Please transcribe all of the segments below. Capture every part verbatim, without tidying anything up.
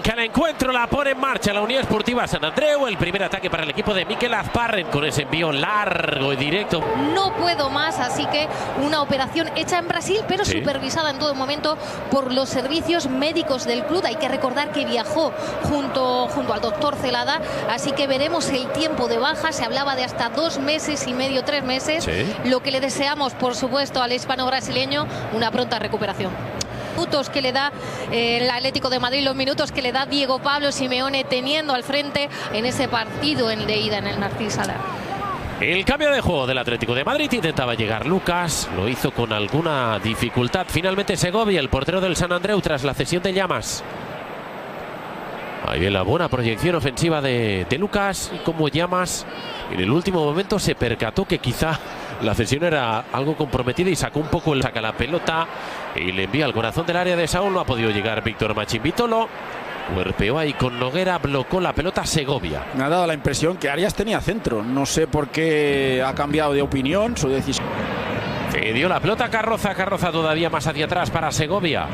Arranca el encuentro, la pone en marcha la Unión Esportiva Sant Andreu. El primer ataque para el equipo de Mikel Azparren con ese envío largo y directo. No puedo más, así que una operación hecha en Brasil, pero sí. supervisada en todo momento por los servicios médicos del club. Hay que recordar que viajó junto, junto al doctor Celada, así que veremos el tiempo de baja. Se hablaba de hasta dos meses y medio, tres meses. Sí. Lo que le deseamos, por supuesto, al hispano-brasileño, una pronta recuperación. Minutos que le da eh, el Atlético de Madrid, los minutos que le da Diego Pablo Simeone teniendo al frente en ese partido en de ida en el Narcís Sala. El cambio de juego del Atlético de Madrid, intentaba llegar Lucas, lo hizo con alguna dificultad. Finalmente Segovia, el portero del Sant Andreu, tras la cesión de Llamas. Ahí viene la buena proyección ofensiva de, de Lucas, y como Llamas en el último momento se percató que quizá la cesión era algo comprometida y sacó un poco el saca la pelota y le envía al corazón del área de Saúl. No ha podido llegar Víctor Machín Vitolo. Cuerpeó ahí con Noguera, blocó la pelota Segovia. Me ha dado la impresión que Arias tenía centro. No sé por qué ha cambiado de opinión, su decisión. Cedió la pelota Carroza, Carroza todavía más hacia atrás para Segovia.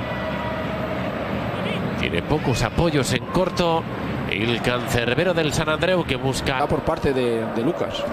Tiene pocos apoyos en corto. El cancerbero del Sant Andreu que busca. Por parte de, de Lucas.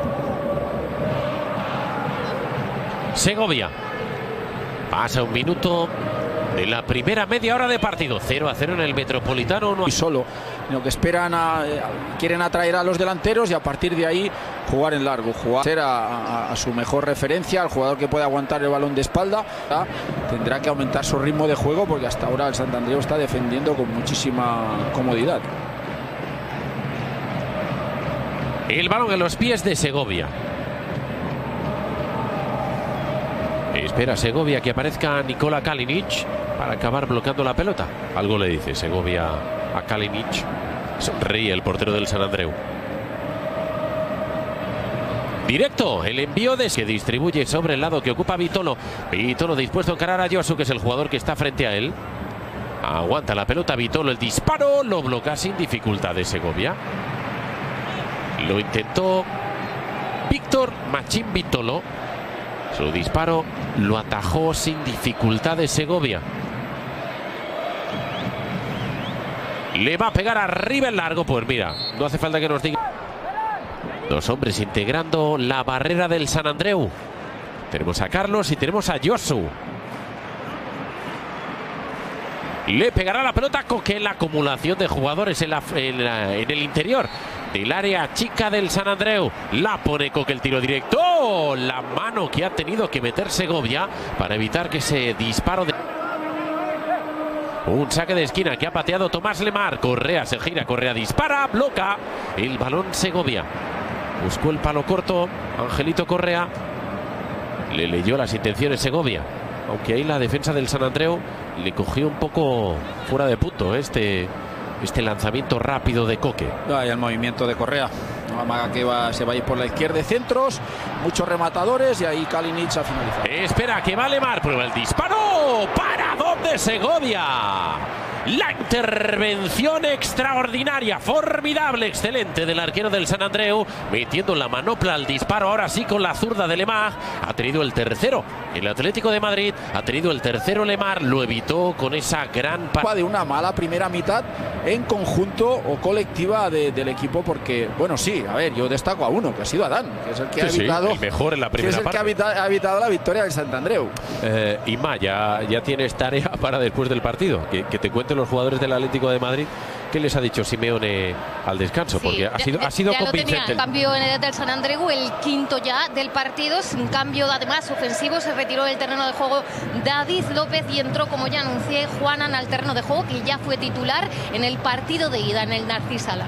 Segovia. Pasa un minuto de la primera media hora de partido. cero a cero en el Metropolitano. Y solo. Lo que esperan, a, quieren atraer a los delanteros y a partir de ahí jugar en largo. Jugar ser a, a, a su mejor referencia, al jugador que puede aguantar el balón de espalda. Tendrá que aumentar su ritmo de juego porque hasta ahora el Sant Andreu está defendiendo con muchísima comodidad. El balón en los pies de Segovia. Espera Segovia que aparezca Nikola Kalinic para acabar bloqueando la pelota. Algo le dice Segovia a Kalinic. Sonríe el portero del Sant Andreu. Directo, el envío de que distribuye sobre el lado que ocupa Vitolo. Vitolo dispuesto a encarar a Josu, que es el jugador que está frente a él. Aguanta la pelota Vitolo, el disparo lo bloquea sin dificultad de Segovia. Lo intentó Víctor Machín Vitolo. Su disparo lo atajó sin dificultad de Segovia. Le va a pegar arriba el largo. Pues mira, no hace falta que nos diga. Dos hombres integrando la barrera del Sant Andreu. Tenemos a Carlos y tenemos a Josu. Le pegará la pelota Coque. La acumulación de jugadores en, la, en, la, en el interior del área chica del Sant Andreu. La pone Coque, el tiro directo. ¡Oh! La mano que ha tenido que meter Segovia para evitar que ese disparo de... Un saque de esquina que ha pateado Tomás Lemar. Correa se gira, Correa dispara, bloca el balón Segovia. Buscó el palo corto Angelito Correa. Le leyó las intenciones Segovia. Aunque ahí la defensa del Sant Andreu le cogió un poco fuera de punto este, este lanzamiento rápido de Coque. Ahí el movimiento de Correa. Amaga que va, se va a ir por la izquierda de centros. Muchos rematadores y ahí Kalinic ha finalizado. Espera que va Lemar, prueba el disparo. ¿Para dónde Segovia? La intervención extraordinaria, formidable, excelente del arquero del Sant Andreu, metiendo la manopla al disparo, ahora sí con la zurda de Lemar. Ha tenido el tercero el Atlético de Madrid, ha tenido el tercero Lemar, lo evitó con esa gran... De una mala primera mitad en conjunto o colectiva de, del equipo, porque, bueno, sí, a ver, yo destaco a uno, que ha sido Adán, que es el que sí, ha evitado... Sí, el mejor en la primera que es el parte. que ha evitado, ha evitado la victoria del Sant Andreu. Eh, Ima, ya, ya tienes tarea para después del partido, que, que te cuenten los jugadores del Atlético de Madrid qué les ha dicho Simeone al descanso, sí, porque ha sido, de, ha sido ya convincente. Lo tenía, cambio en el del Sant Andreu, el quinto ya del partido, sin cambio además ofensivo. Se retiró del terreno de juego David López y entró, como ya anuncié, Juanan al terreno de juego, que ya fue titular en el partido de ida en el Narcís Sala.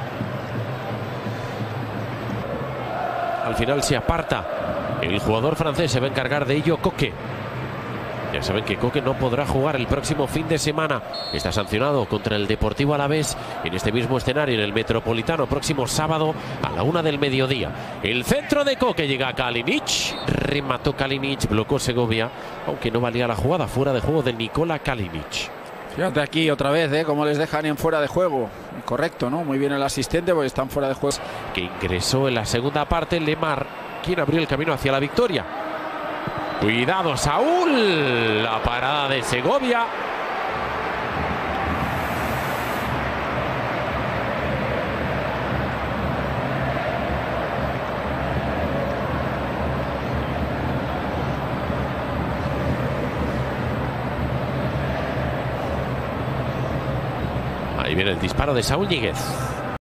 Al final se aparta el jugador francés, se va a encargar de ello Coque. Ya saben que Coque no podrá jugar el próximo fin de semana. Está sancionado contra el Deportivo Alavés en este mismo escenario, en el Metropolitano, próximo sábado a la una del mediodía. El centro de Coque, llega a Kalinic. Remató Kalinic, blocó Segovia, aunque no valía la jugada. Fuera de juego de Nikola Kalinic. Fíjate aquí otra vez, ¿eh? Cómo les dejan en fuera de juego. Correcto, ¿no? Muy bien el asistente porque están fuera de juego. Que ingresó en la segunda parte Lemar, quien abrió el camino hacia la victoria. Cuidado Saúl, la parada de Segovia. Ahí viene el disparo de Saúl Ñíguez.